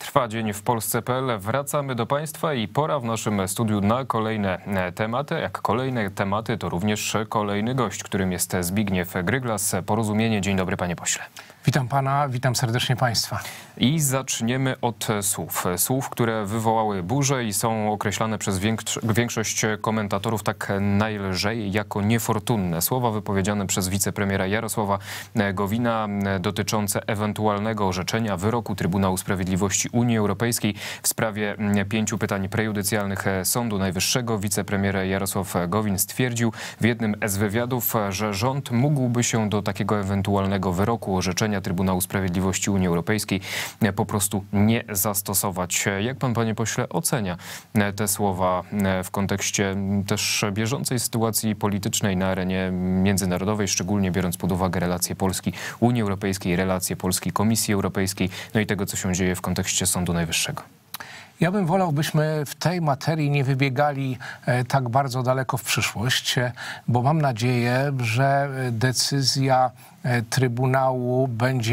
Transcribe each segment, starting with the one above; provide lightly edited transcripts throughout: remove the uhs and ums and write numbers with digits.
Trwa dzień w Polsce.pl. Wracamy do Państwa i pora w naszym studiu na kolejne tematy. Jak kolejne tematy, to również kolejny gość, którym jest Zbigniew Gryglas, Porozumienie. Dzień dobry, panie pośle. Witam pana, witam serdecznie państwa. I zaczniemy od słów. Słów, które wywołały burzę i są określane przez większość komentatorów tak najlżej jako niefortunne. Słowa wypowiedziane przez wicepremiera Jarosława Gowina dotyczące ewentualnego orzeczenia wyroku Trybunału Sprawiedliwości Unii Europejskiej w sprawie 5 pytań prejudycjalnych Sądu Najwyższego. Wicepremier Jarosław Gowin stwierdził w jednym z wywiadów, że rząd mógłby się do takiego ewentualnego wyroku orzeczenia Trybunału Sprawiedliwości Unii Europejskiej po prostu nie zastosować. Jak pan, panie pośle, ocenia te słowa w kontekście też bieżącej sytuacji politycznej na arenie międzynarodowej, szczególnie biorąc pod uwagę relacje Polski Unii Europejskiej, relacje Polski Komisji Europejskiej, no i tego, co się dzieje w kontekście Sądu Najwyższego? Ja bym wolał, byśmy w tej materii nie wybiegali tak bardzo daleko w przyszłość, bo mam nadzieję, że decyzja Trybunału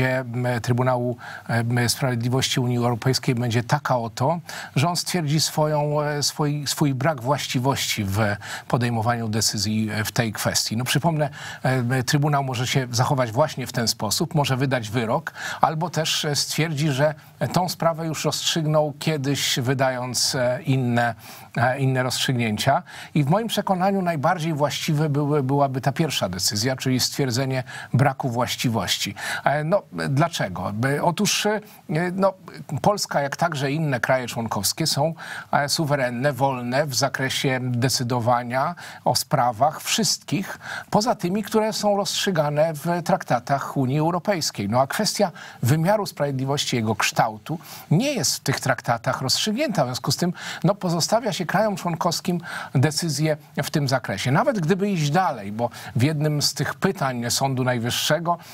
Sprawiedliwości Unii Europejskiej będzie taka oto, że on stwierdzi swój brak właściwości w podejmowaniu decyzji w tej kwestii. No przypomnę, Trybunał może się zachować właśnie w ten sposób, może wydać wyrok, albo też stwierdzi, że tą sprawę już rozstrzygnął kiedyś, wydając inne rozstrzygnięcia. I w moim przekonaniu najbardziej właściwe byłaby ta pierwsza decyzja, czyli stwierdzenie braku właściwości. No, dlaczego? Otóż Polska, jak także inne kraje członkowskie, są suwerenne, wolne w zakresie decydowania o sprawach wszystkich, poza tymi, które są rozstrzygane w traktatach Unii Europejskiej. No a kwestia wymiaru sprawiedliwości, jego kształtu nie jest w tych traktatach rozstrzygnięta. W związku z tym pozostawia się krajom członkowskim decyzję w tym zakresie. Nawet gdyby iść dalej, bo w jednym z tych pytań Sądu Najwyższego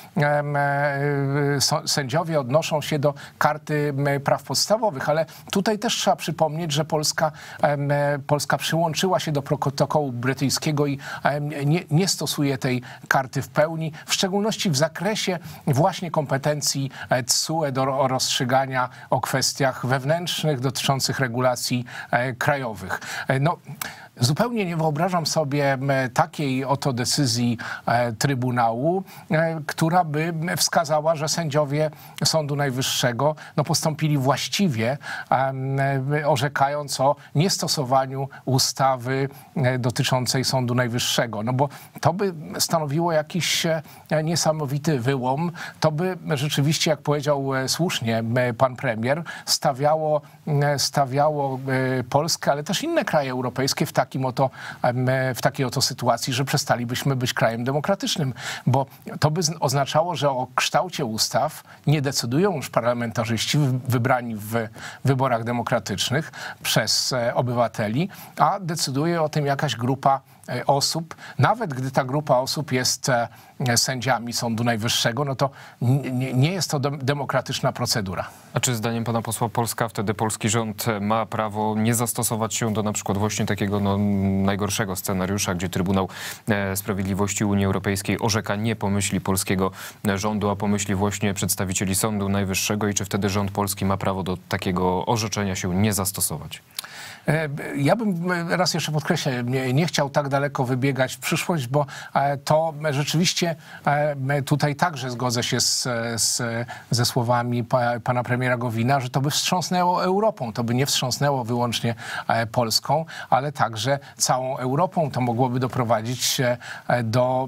sędziowie odnoszą się do Karty Praw Podstawowych, ale tutaj też trzeba przypomnieć, że Polska przyłączyła się do protokołu brytyjskiego i nie stosuje tej karty w pełni, w szczególności w zakresie właśnie kompetencji TSUE do rozstrzygania o kwestiach wewnętrznych dotyczących regulacji krajowych. Zupełnie nie wyobrażam sobie takiej oto decyzji Trybunału, która by wskazała, że sędziowie Sądu Najwyższego postąpili właściwie, orzekając o niestosowaniu ustawy dotyczącej Sądu Najwyższego. No bo to by stanowiło jakiś niesamowity wyłom. To by rzeczywiście, jak powiedział słusznie pan premier, stawiało Polskę, ale też inne kraje europejskie w takiej oto sytuacji, że przestalibyśmy być krajem demokratycznym, bo to by oznaczało, że o kształcie ustaw nie decydują już parlamentarzyści wybrani w wyborach demokratycznych przez obywateli, a decyduje o tym jakaś grupa osób. Nawet gdy ta grupa osób jest sędziami Sądu Najwyższego, no to nie jest to demokratyczna procedura. A czy zdaniem pana posła wtedy polski rząd ma prawo nie zastosować się do na przykład właśnie takiego najgorszego scenariusza, gdzie Trybunał Sprawiedliwości Unii Europejskiej orzeka nie po myśli polskiego rządu, a po myśli właśnie przedstawicieli Sądu Najwyższego, i czy wtedy rząd polski ma prawo do takiego orzeczenia się nie zastosować? Ja bym, raz jeszcze podkreślę, nie chciał tak daleko wybiegać w przyszłość, bo to rzeczywiście tutaj także zgodzę się ze słowami pana premiera Gowina, że to by wstrząsnęło Europą. To by nie wstrząsnęło wyłącznie Polską, ale także całą Europą. To mogłoby doprowadzić do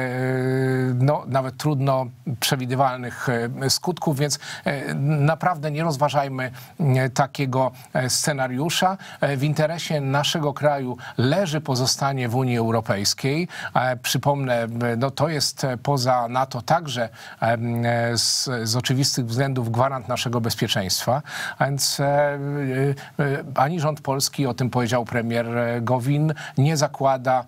nawet trudno przewidywalnych skutków, więc naprawdę nie rozważajmy takiego scenariusza. W interesie naszego kraju leży pozostanie w Unii Europejskiej. Przypomnę, to jest poza NATO także z oczywistych względów gwarant naszego bezpieczeństwa. Więc ani rząd polski, o tym powiedział premier Gowin, nie zakłada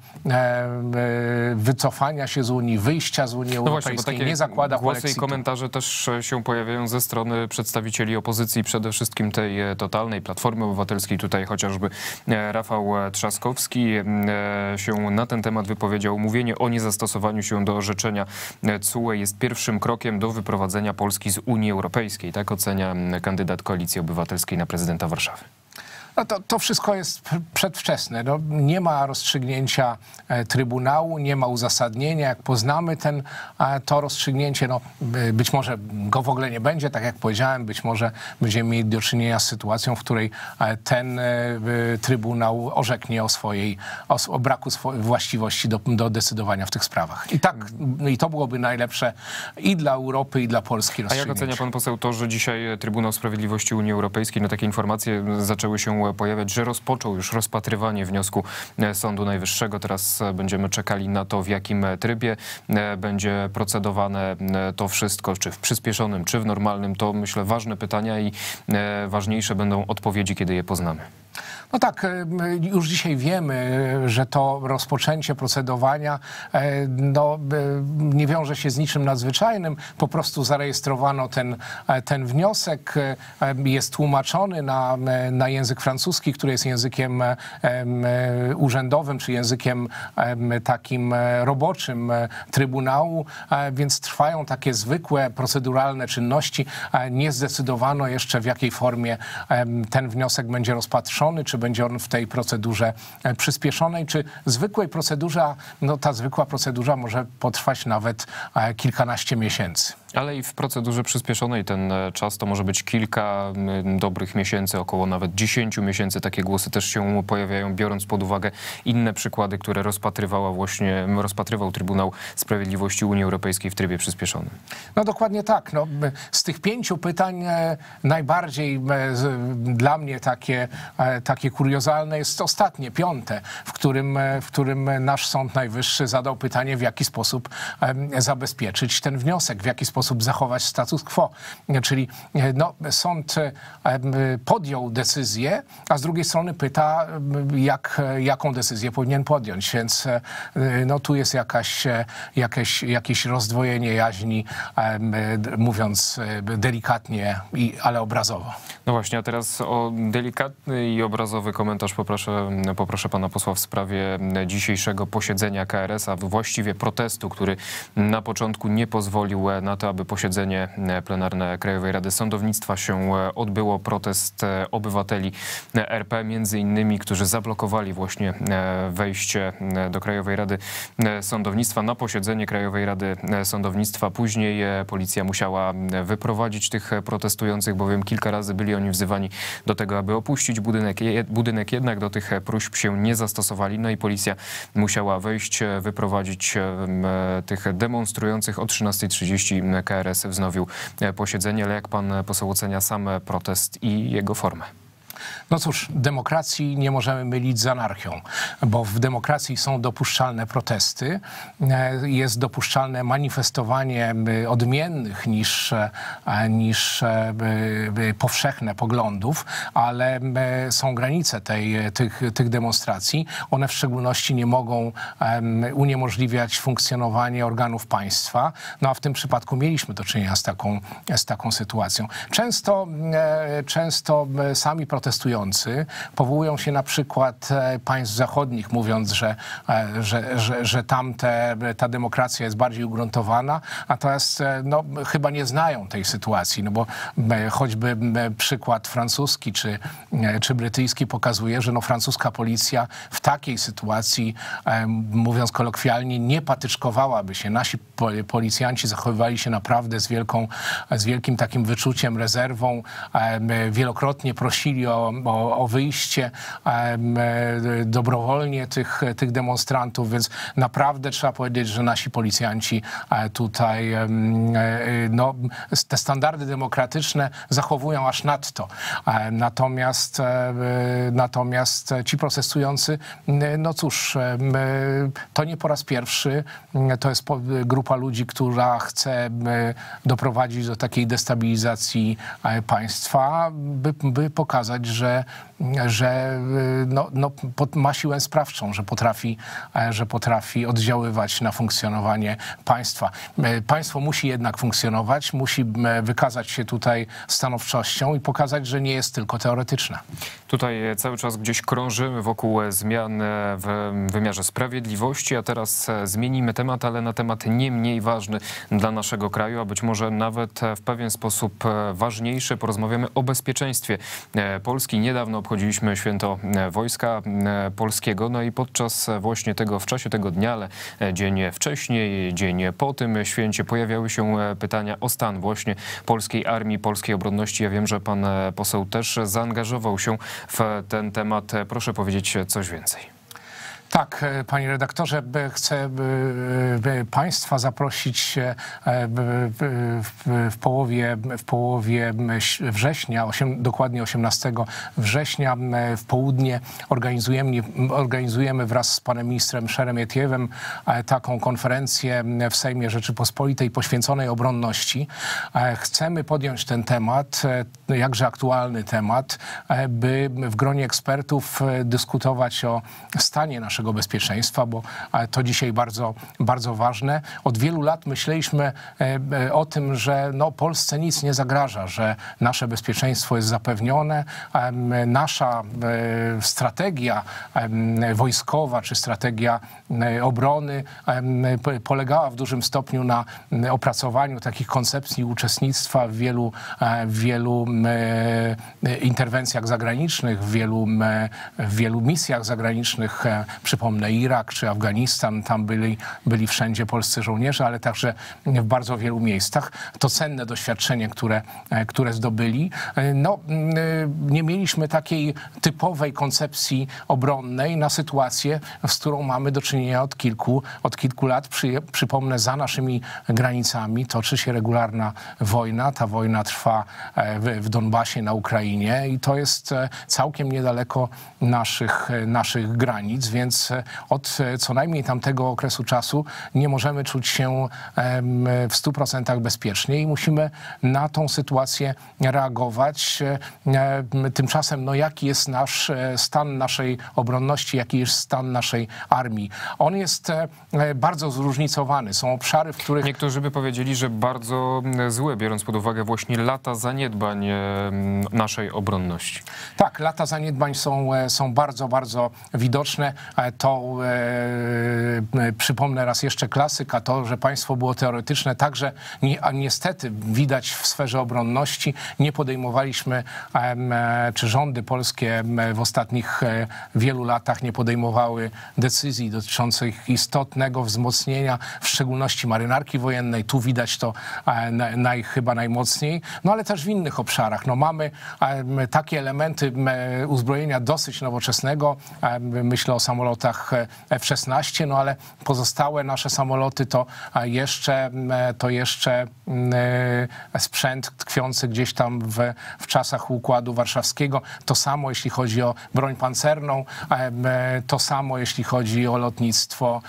wycofania się z Unii, wyjścia z Unii Europejskiej, nie zakłada głosy polexitu. I komentarze też się pojawiają ze strony przedstawicieli opozycji, przede wszystkim tej totalnej Platformy Obywatelskiej, tutaj chociażby Rafał Trzaskowski się na ten temat wypowiedział. Mówienie o niezastosowaniu się do orzeczenia TSUE jest pierwszym krokiem do wyprowadzenia Polski z Unii Europejskiej. Tak ocenia kandydat Koalicji Obywatelskiej na prezydenta Warszawy. No to wszystko jest przedwczesne. No, nie ma rozstrzygnięcia Trybunału, nie ma uzasadnienia. Jak poznamy to rozstrzygnięcie, no, być może go w ogóle nie będzie, tak jak powiedziałem, być może będziemy mieli do czynienia z sytuacją, w której ten Trybunał orzeknie o braku właściwości do decydowania w tych sprawach. I to byłoby najlepsze i dla Europy, i dla Polski rozstrzygnięcie. A jak ocenia pan poseł to, że dzisiaj Trybunał Sprawiedliwości Unii Europejskiej, no takie informacje zaczęły się pojawiać, że rozpoczął już rozpatrywanie wniosku Sądu Najwyższego. Teraz będziemy czekali na to, w jakim trybie będzie procedowane to wszystko, czy w przyspieszonym, czy w normalnym. To, myślę, ważne pytania i ważniejsze będą odpowiedzi, kiedy je poznamy. No tak, już dzisiaj wiemy, że to rozpoczęcie procedowania nie wiąże się z niczym nadzwyczajnym. Po prostu zarejestrowano ten wniosek, jest tłumaczony na język francuski, który jest językiem urzędowym, czy językiem takim roboczym Trybunału, więc trwają takie zwykłe, proceduralne czynności. Nie zdecydowano jeszcze, w jakiej formie ten wniosek będzie rozpatrzony, czy będzie on w tej procedurze przyspieszonej, czy zwykłej procedurze. No, ta zwykła procedura może potrwać nawet kilkanaście miesięcy. Ale i w procedurze przyspieszonej ten czas to może być kilka dobrych miesięcy, około nawet 10 miesięcy. Takie głosy też się pojawiają, biorąc pod uwagę inne przykłady, które rozpatrywał Trybunał Sprawiedliwości Unii Europejskiej w trybie przyspieszonym. No dokładnie tak. No, z tych 5 pytań najbardziej dla mnie takie kuriozalne jest ostatnie, 5, w którym nasz Sąd Najwyższy zadał pytanie, w jaki sposób zabezpieczyć ten wniosek, w jaki sposób zachować status quo. Czyli sąd podjął decyzję, a z drugiej strony pyta, jaką decyzję powinien podjąć. Więc tu jest jakieś rozdwojenie jaźni, mówiąc delikatnie, ale obrazowo. No właśnie, a teraz o delikatny i obrazowy komentarz poproszę pana posła w sprawie dzisiejszego posiedzenia KRS, a właściwie protestu, który na początku nie pozwolił na to, aby posiedzenie plenarne Krajowej Rady Sądownictwa się odbyło. Protest obywateli RP, między innymi, którzy zablokowali właśnie wejście do Krajowej Rady Sądownictwa na posiedzenie Krajowej Rady Sądownictwa. Później policja musiała wyprowadzić tych protestujących, bowiem kilka razy byli oni wzywani do tego, aby opuścić budynek, jednak do tych próśb się nie zastosowali. No i policja musiała wejść, wyprowadzić tych demonstrujących. O 13:30 KRS wznowił posiedzenie. Ale jak pan poseł ocenia sam protest i jego formę? No cóż, demokracji nie możemy mylić z anarchią, bo w demokracji są dopuszczalne protesty, jest dopuszczalne manifestowanie odmiennych niż powszechne poglądów, ale są granice tych demonstracji. One w szczególności nie mogą uniemożliwiać funkcjonowanie organów państwa. No a w tym przypadku mieliśmy do czynienia z taką sytuacją. Często sami protestujący powołują się na przykład państw zachodnich, mówiąc, że ta demokracja jest bardziej ugruntowana, natomiast chyba nie znają tej sytuacji, no bo choćby przykład francuski czy brytyjski pokazuje, że francuska policja w takiej sytuacji, mówiąc kolokwialnie, nie patyczkowałaby się. Nasi policjanci zachowywali się naprawdę z wielkim takim wyczuciem, rezerwą, wielokrotnie prosili o wyjście dobrowolnie tych demonstrantów, więc naprawdę trzeba powiedzieć, że nasi policjanci tutaj te standardy demokratyczne zachowują aż nadto. Natomiast ci protestujący, no cóż, to nie po raz pierwszy, to jest grupa ludzi, która chce doprowadzić do takiej destabilizacji państwa, by pokazać, że ma siłę sprawczą, że potrafi oddziaływać na funkcjonowanie państwa. Państwo musi jednak funkcjonować, musi wykazać się tutaj stanowczością i pokazać, że nie jest tylko teoretyczna. Tutaj cały czas gdzieś krążymy wokół zmian w wymiarze sprawiedliwości, a teraz zmienimy temat, ale na temat nie mniej ważny dla naszego kraju, a być może nawet w pewien sposób ważniejszy. Porozmawiamy o bezpieczeństwie Polski. Niedawno obchodziliśmy święto Wojska Polskiego, no i podczas właśnie w czasie tego dnia, ale dzień wcześniej, dzień po tym święcie pojawiały się pytania o stan właśnie polskiej armii, polskiej obronności. Ja wiem, że pan poseł też zaangażował się w ten temat. Proszę powiedzieć coś więcej. Tak, panie redaktorze, chcę państwa zaprosić w połowie września, dokładnie 18 września w południe organizujemy wraz z panem ministrem Szeremietiewem taką konferencję w Sejmie Rzeczypospolitej poświęconej obronności. Chcemy podjąć ten temat, jakże aktualny temat, by w gronie ekspertów dyskutować o stanie naszego bezpieczeństwa, bo to dzisiaj bardzo, bardzo ważne. Od wielu lat myśleliśmy o tym, że Polsce nic nie zagraża, że nasze bezpieczeństwo jest zapewnione. Nasza strategia wojskowa czy strategia obrony polegała w dużym stopniu na opracowaniu takich koncepcji uczestnictwa w wielu interwencjach zagranicznych, w wielu misjach zagranicznych. Przypomnę Irak czy Afganistan, tam byli wszędzie polscy żołnierze, ale także w bardzo wielu miejscach. To cenne doświadczenie, które zdobyli. Nie mieliśmy takiej typowej koncepcji obronnej na sytuację, z którą mamy do czynienia od kilku lat. Przypomnę, za naszymi granicami toczy się regularna wojna. Ta wojna trwa w Donbasie na Ukrainie i to jest całkiem niedaleko naszych granic, więc od co najmniej tamtego okresu czasu nie możemy czuć się w 100% bezpiecznie i musimy na tą sytuację reagować. Tymczasem, jaki jest stan naszej obronności, jaki jest stan naszej armii? On jest bardzo zróżnicowany. Są obszary, w których... Niektórzy by powiedzieli, że bardzo złe, biorąc pod uwagę właśnie lata zaniedbań naszej obronności. Tak, lata zaniedbań są bardzo, bardzo widoczne. To przypomnę raz jeszcze klasyka, to, że państwo było teoretyczne, także niestety widać w sferze obronności. Nie podejmowaliśmy, czy rządy polskie w ostatnich wielu latach nie podejmowały decyzji dotyczących istotnego wzmocnienia, w szczególności marynarki wojennej. Tu widać to chyba najmocniej, ale też w innych obszarach. Mamy takie elementy uzbrojenia dosyć nowoczesnego. Myślę o samolotach F-16, ale pozostałe nasze samoloty to jeszcze sprzęt tkwiący gdzieś tam w czasach Układu Warszawskiego. To samo jeśli chodzi o broń pancerną, to samo jeśli chodzi o lotnictwo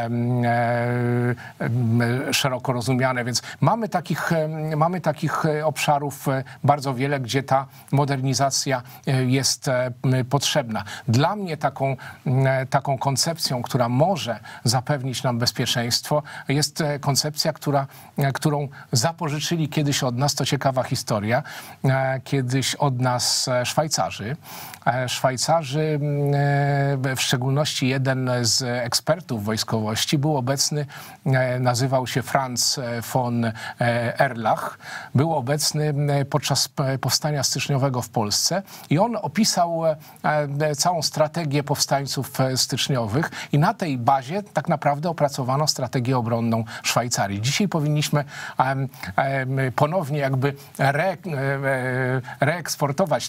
szeroko rozumiane, więc mamy takich obszarów bardzo wiele, gdzie ta modernizacja jest potrzebna. Dla mnie taką koncepcją, która może zapewnić nam bezpieczeństwo, jest koncepcja, którą zapożyczyli kiedyś od nas, to ciekawa historia, kiedyś od nas Szwajcarzy. Szwajcarzy, w szczególności jeden z ekspertów wojskowości był obecny, nazywał się Franz von Erlach, był obecny podczas powstania styczniowego w Polsce i on opisał całą strategię powstańców styczniowych i na tej bazie tak naprawdę opracowano strategię obronną Szwajcarii. Dzisiaj powinniśmy ponownie jakby reeksportować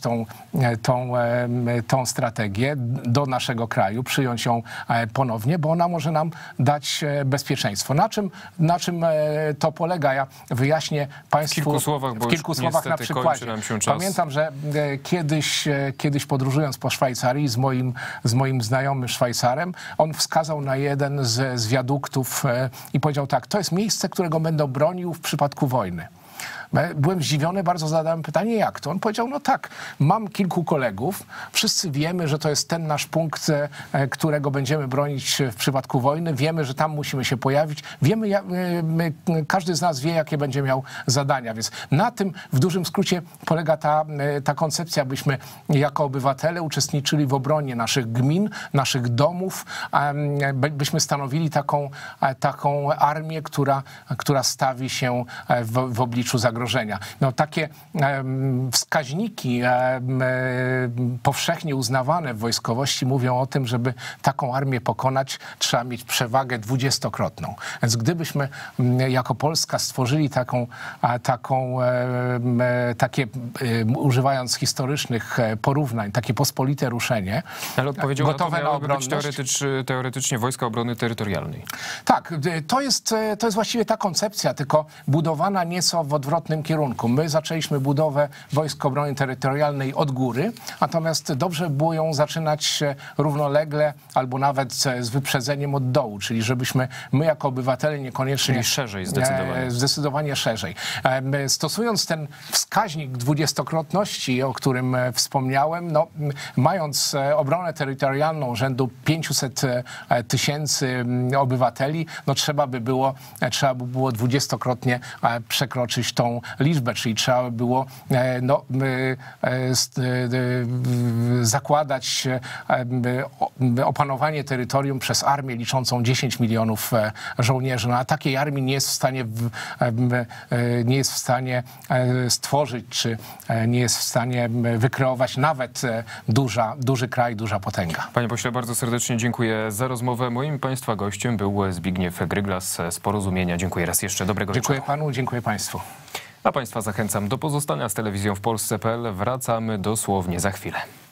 tą strategię do naszego kraju, przyjąć ją ponownie, bo ona może nam dać bezpieczeństwo. Na czym to polega? Ja wyjaśnię państwu w kilku słowach na przykładzie. Pamiętam, że kiedyś podróżując po Szwajcarii z moim znajomym Szwajcarem, on wskazał na jeden z wiaduktów i powiedział tak: to jest miejsce, którego będę bronił w przypadku wojny. Byłem zdziwiony, bardzo zadałem pytanie, jak to? On powiedział, no tak, mam kilku kolegów, wszyscy wiemy, że to jest ten nasz punkt, którego będziemy bronić w przypadku wojny, wiemy, że tam musimy się pojawić, wiemy, każdy z nas wie, jakie będzie miał zadania, więc na tym w dużym skrócie polega ta koncepcja, byśmy jako obywatele uczestniczyli w obronie naszych gmin, naszych domów, byśmy stanowili taką armię, która stawi się w obliczu zagrożenia. No, takie wskaźniki powszechnie uznawane w wojskowości mówią o tym, żeby taką armię pokonać, trzeba mieć przewagę 20-krotną. Więc gdybyśmy jako Polska stworzyli takie, używając historycznych porównań, takie pospolite ruszenie, ale odpowiedzią gotowe na być obronność. teoretycznie Wojska Obrony Terytorialnej. Tak, to jest właściwie ta koncepcja, tylko budowana nieco w odwrotnym kierunku. My zaczęliśmy budowę Wojsk Obrony Terytorialnej od góry, natomiast dobrze było ją zaczynać równolegle albo nawet z wyprzedzeniem od dołu, czyli żebyśmy my jako obywatele niekoniecznie... Czyli szerzej Zdecydowanie szerzej. Stosując ten wskaźnik 20-krotności, o którym wspomniałem, no, mając obronę terytorialną rzędu 500 tysięcy obywateli, no trzeba by było 20-krotnie przekroczyć tą liczbę, czyli trzeba by było zakładać opanowanie terytorium przez armię liczącą 10 milionów żołnierzy. No, a takiej armii nie jest w stanie stworzyć, czy nie jest w stanie wykreować nawet duży kraj, duża potęga. Panie pośle, bardzo serdecznie dziękuję za rozmowę. Moim państwa gościem był Zbigniew Gryglas z Porozumienia. Dziękuję raz jeszcze. Dobrego wieczoru. Dziękuję panu, dziękuję państwu. A państwa zachęcam do pozostania z Telewizją w Polsce.pl. Wracamy dosłownie za chwilę.